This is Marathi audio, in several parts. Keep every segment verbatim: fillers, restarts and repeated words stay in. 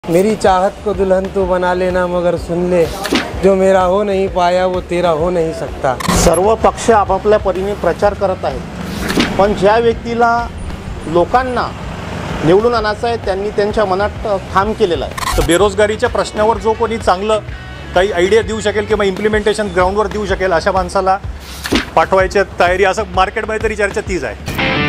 मेरी चाहत को दुल्हन तू बना लेना, मगर सुन ले, जो मेरा हो नहीं पाया वो तेरा हो नहीं सकता। सर्व पक्ष आपापल्या परीने प्रचार करत आहेत, पण ज्या व्यक्तीला लोकांना निवडून आणायचं आहे त्यांनी त्यांच्या मनात ठाम केलेलं आहे। तर बेरोजगारीच्या प्रश्नावर जो कोणी चांगलं काही आयडिया देऊ शकेल किंवा इम्प्लिमेंटेशन ग्राउंडवर देऊ शकेल अशा माणसाला पाठवायची तयारी, असं मार्केटमध्ये तरी चर्चा तीच आहे।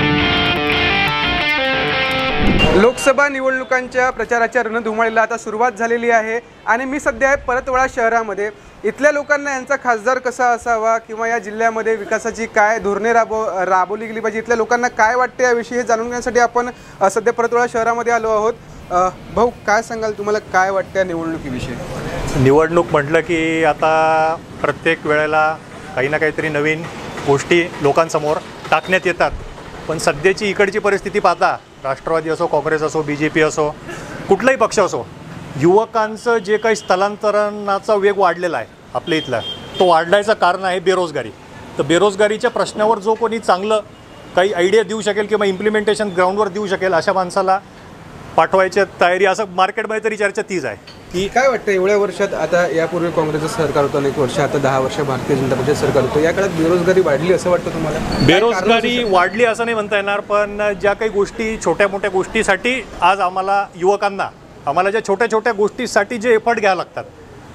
लोकसभा निवडणुकांच्या प्रचाराच्या रणधुमाळीला आता सुरुवात झालेली आहे आणि मी सध्या आहे परतवाडा शहरामध्ये। इथल्या लोकांना यांचा खासदार कसा असावा किंवा या जिल्ह्यामध्ये विकासाची काय धोरणे राबव राबवली गेली पाहिजे, इथल्या लोकांना काय वाटते याविषयी हे जाणून घेण्यासाठी आपण सध्या परतवाडा शहरामध्ये आलो आहोत। भाऊ, काय सांगाल, तुम्हाला काय वाटतं निवडणुकीविषयी? निवडणूक म्हटलं की आता प्रत्येक वेळेला काही ना काहीतरी नवीन गोष्टी लोकांसमोर टाकण्यात येतात, पण सध्याची इकडची परिस्थिती पाहता राष्ट्रवादी असो, काँग्रेस असो, बी जे पी असो, कुठलाही पक्ष असो, युवकांचं जे काही स्थलांतरणाचा वेग वाढलेला आहे आपल्या इथला, तो वाढण्याचं कारण आहे बेरोजगारी। तर बेरोजगारीच्या प्रश्नावर जो कोणी चांगलं काही आयडिया देऊ शकेल किंवा इम्प्लिमेंटेशन ग्राउंडवर देऊ शकेल अशा माणसाला पाठवायची तयारी, असं मार्केटमध्ये तरी चर्चा तीच आहे। की काय वाटतं एवढ्या वर्षात, आता यापूर्वी काँग्रेसचं सरकार होतं अनेक वर्ष, आता दहा वर्ष भारतीय जनता पक्षाचं सरकार होतं, या काळात बेरोजगारी वाढली असं वाटतं तुम्हाला? बेरोजगारी वाढली असं नाही म्हणता येणार, पण ज्या काही गोष्टी छोट्या मोठ्या गोष्टीसाठी आज आम्हाला युवकांना आम्हाला ज्या छोट्या छोट्या गोष्टीसाठी जे एफर्ट घ्यावे लागतात,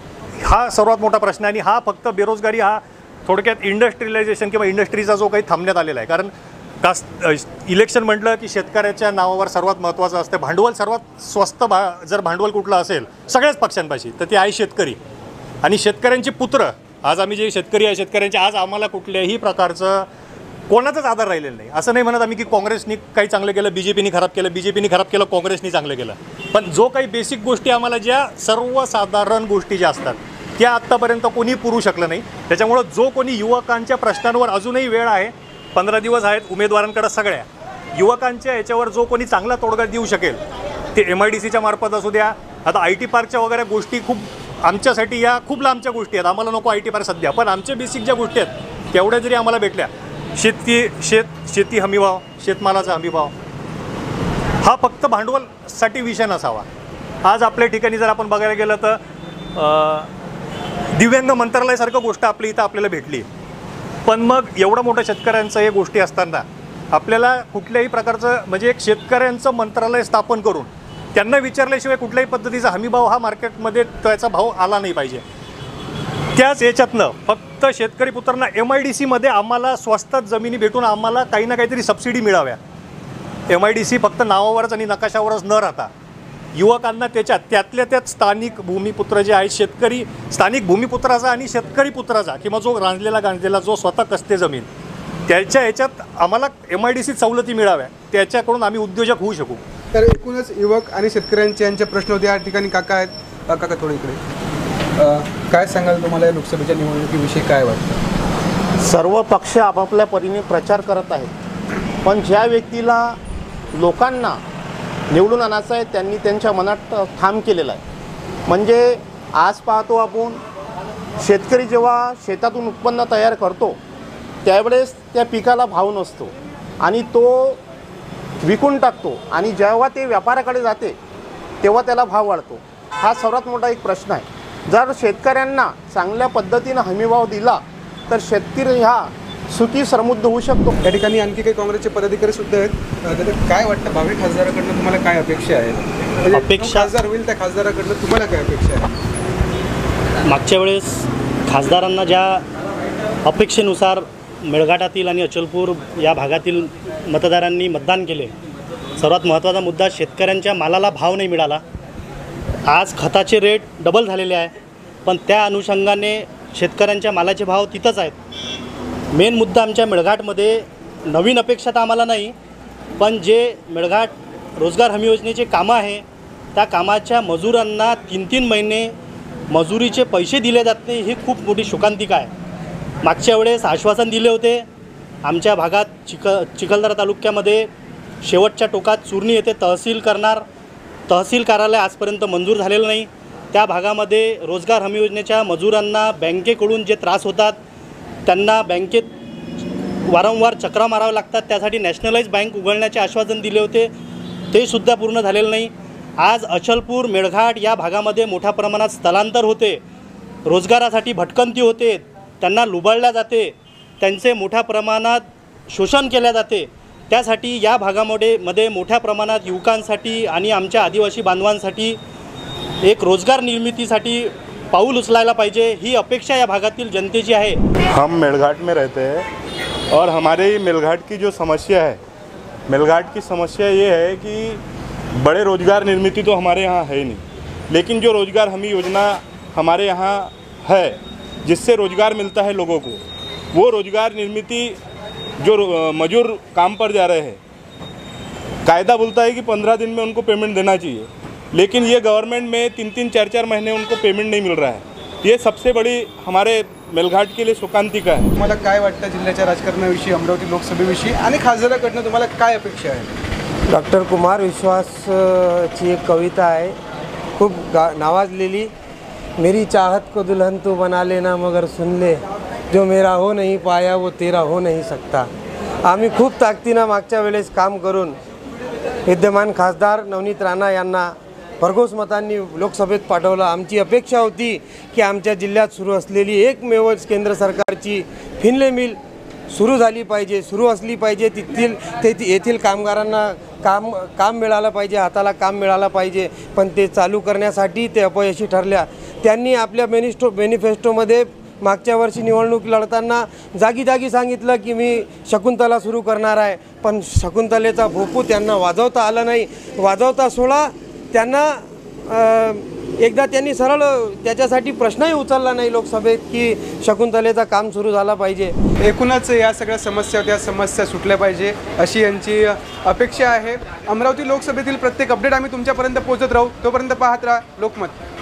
हा सर्वात मोठा प्रश्न आहे। आणि हा फक्त बेरोजगारी, हा थोडक्यात इंडस्ट्रियलायझेशन किंवा इंडस्ट्रीचा जो काही थांबण्यात आलेला आहे। कारण कास इलेक्शन म्हटलं की शेतकऱ्याच्या नावावर सर्वात महत्त्वाचं असतं भांडवल। सर्वात स्वस्त भा जर भांडवल कुठलं असेल सगळ्याच पक्षांपाशी तर ते आहे शेतकरी आणि शेतकऱ्यांचे पुत्र। आज आम्ही जे शेतकरी आहे, शेतकऱ्यांचे आज आम्हाला कुठल्याही प्रकारचं कोणाचाच आधार राहिलेला नाही। असं नाही म्हणत आम्ही की काँग्रेसनी काही चांगलं केलं, बी जे पीनी खराब केलं, बी जे पीनी खराब केलं, काँग्रेसनी चांगलं केलं, पण जो काही बेसिक गोष्टी आम्हाला ज्या सर्वसाधारण गोष्टी ज्या असतात त्या आत्तापर्यंत कोणी पुरू शकलं नाही। त्याच्यामुळं जो कोणी युवकांच्या प्रश्नांवर अजूनही वेळ आहे, पंधरा दिवस आहेत उमेदवारांकडे, सगळ्या युवकांच्या याच्यावर जो कोणी चांगला तोडगा देऊ शकेल, ते एम आय डी सीच्या मार्फत असू द्या, आता आय टी पार्कच्या वगैरे गोष्टी खूप आमच्यासाठी या खूप लांबच्या गोष्टी आहेत, आम्हाला नको आय टी पार्क सध्या, पण आमच्या बेसिक ज्या गोष्टी आहेत तेवढ्या जरी आम्हाला भेटल्या, शेती शेत शेती हमीभाव, शेतमालाचा हमीभाव, हा फक्त भांडवलसाठी विषय नसावा। आज आपल्या ठिकाणी जर आपण बघायला गेलं तर दिव्यांग मंत्रालयासारखं गोष्ट आपली इथं आपल्याला भेटली, पण मग एवढं मोठं शेतकऱ्यांचं हे गोष्टी असताना आपल्याला कुठल्याही प्रकारचं म्हणजे एक शेतकऱ्यांचं मंत्रालय स्थापन करून त्यांना विचारल्याशिवाय कुठल्याही पद्धतीचा हमीभाव हा मार्केटमध्ये त्याचा भाव आला नाही पाहिजे। त्याच याच्यातनं फक्त शेतकरी पुत्रांना एम आय डी सीमध्ये आम्हाला स्वस्तात जमिनी भेटून आम्हाला काही ना काहीतरी सबसिडी मिळाव्या। एम आय डी सी फक्त नावावरच आणि नकाशावरच न राहता युवकांना त्याच्यात त्यातल्या त्यात स्थानिक भूमिपुत्र जे आहेत, शेतकरी स्थानिक भूमिपुत्राचा आणि शेतकरी पुत्राचा किंवा जो रांजलेला गांजलेला जो स्वतः कसते जमीन, त्याच्या याच्यात आम्हाला एम आय डी सी सवलती मिळाव्या, त्याच्याकडून आम्ही उद्योजक होऊ शकू। तर एकूणच युवक आणि शेतकऱ्यांचे यांचे प्रश्न होते। या ठिकाणी काका आहेत, काका थोडं इकडे, काय सांगाल, तुम्हाला या लोकसभेच्या निवडणुकीविषयी काय वाटतं? सर्व पक्ष आपापल्या परीने प्रचार करत आहेत, पण ज्या व्यक्तीला लोकांना निवडून आणायचं आहे त्यांनी त्यांच्या मनात ठाम केलेलं आहे। म्हणजे आज पाहतो आपण, शेतकरी जेव्हा शेतातून उत्पन्न तयार करतो त्यावेळेस त्या पिकाला भाव नसतो आणि तो विकून टाकतो, आणि जेव्हा ते व्यापाऱ्याकडे जाते तेव्हा त्याला भाव वाढतो। हा सर्वात मोठा एक प्रश्न आहे। जर शेतकऱ्यांना चांगल्या पद्धतीनं हमीभाव दिला तर शेतकरी हा सुखी समृद्ध होऊ शकतो। या ठिकाणी आणखी काही काँग्रेसचे पदाधिकारी सुद्धा आहेत। काय वाटतं, भावी खासदाराकडनं तुम्हाला काय अपेक्षा आहे? अपेक्षा खासदार होईल त्या खासदाराकडनं तुम्हाला काय अपेक्षा आहे? मागच्या वेळेस खासदारांना ज्या अपेक्षेनुसार मेळघाटातील आणि अचलपूर या भागातील मतदारांनी मतदान केले, सर्वात महत्त्वाचा मुद्दा शेतकऱ्यांच्या मालाला भाव नाही मिळाला। आज खताचे रेट डबल झालेले आहे, पण त्या अनुषंगाने शेतकऱ्यांच्या मालाचे भाव तिथंच आहेत। मेन मुद्दा आमच्या मेळघाटमध्ये नवीन अपेक्षा तर आम्हाला नाही, पण जे मेळघाट रोजगार हमी योजनेचे कामं आहे त्या कामाच्या मजुरांना तीन तीन महिने मजुरीचे पैसे दिले जात नाही, ही खूप मोठी शोकांतिका आहे। मागच्या वेळेस आश्वासन दिले होते, आमच्या भागात चिक चिखलदरा तालुक्यामध्ये शेवटच्या टोकात चुरणी येथे तहसील करणार, तहसील कार्यालय आजपर्यंत मंजूर झालेलं नाही। त्या भागामध्ये रोजगार हमी योजनेच्या मजुरांना बँकेकडून जे त्रास होतात, त्यांना बँकेत वारंवार चक्रा मारावं लागतात, त्यासाठी नॅशनलाइज बँक उघडण्याचे आश्वासन दिले होते, ते सुद्धा पूर्ण झालेलं नाही। आज अचलपूर मेळघाट या भागामध्ये मोठ्या प्रमाणात स्थलांतर होते, रोजगारासाठी भटकंती होते, त्यांना लुबाडल्या जाते, त्यांचे मोठ्या प्रमाणात शोषण केले जाते। त्यासाठी या भागामध्ये मध्ये मोठ्या प्रमाणात युवकांसाठी आणि आमच्या आदिवासी बांधवांसाठी एक रोजगार निर्मितीसाठी पाऊल उचलायला पाहिजे, ही अपेक्षा या भागातील जनतेची आहे। हम मेलघाट में रहते हैं और हमारे मेलघाट की जो समस्या है, मेलघाट की समस्या ये है कि बड़े रोजगार निर्मिती तो हमारे यहाँ है ही नहीं, लेकिन जो रोजगार हमी योजना हमारे यहाँ है जिससे रोजगार मिलता है लोगों को, वो रोजगार निर्मिती जो मजदूर काम पर जा रहे हैं, कायदा बोलता है कि पंद्रह दिन में उनको पेमेंट देना चाहिए, लेकिन ये गवर्नमेंट में तीन तीन चार चार महीने उनको पेमेंट नहीं मिल रहा है। ये सबसे बड़ी हमारे मेलघाट के लिए शोकांतिका है। तुम्हाला काय वाटतं जिल्ह्याच्या राजकारणाविषयी, अमरावती लोकसभेविषयी आणि खासदाराकडनं तुम्हाला काय अपेक्षा आहे? डॉक्टर कुमार विश्वास ची एक कविता आहे, खूप गा नावाजलेली। मेरी चाहत को दुल्हन तू बना लेना मगर सुन ले, जो मेरा हो नहीं पाया वो तेरा हो नहीं सकता। आम्ही खूप ताकदीनं मागच्या वेळेस काम करून विद्यमान खासदार नवनीत राणा यांना भरघोस मतांनी लोकसभेत पाठवलं। आमची अपेक्षा होती की आमच्या जिल्ह्यात सुरू असलेली एकमेव केंद्र सरकारची फिनले मिल सुरू झाली पाहिजे, सुरू असली पाहिजे, तिथील ते येथील कामगारांना काम काम मिळालं पाहिजे, हाताला काम मिळालं पाहिजे, पण ते चालू करण्यासाठी ते अपयशी ठरल्या। त्यांनी आपल्या मॅनिस्टो मॅनिफेस्टोमध्ये मागच्या वर्षी निवडणूक लढताना जागी जागी सांगितलं की मी शकुंतला सुरू करणार आहे, पण शकुंतलेचा भोपू त्यांना वाजवता आला नाही। वाजवता सोडा, त्यांना एकदा त्यांनी सरळ त्याच्यासाठी प्रश्नही उचलला नाही लोकसभेत की शकुंतलेचं काम सुरू झालं पाहिजे। एकूणच या सगळ्या समस्या त्या समस्या सुटल्या पाहिजे अशी यांची अपेक्षा आहे। अमरावती लोकसभेतील प्रत्येक अपडेट आम्ही तुमच्यापर्यंत पोहोचत राहू, तोपर्यंत पाहत राहा लोकमत।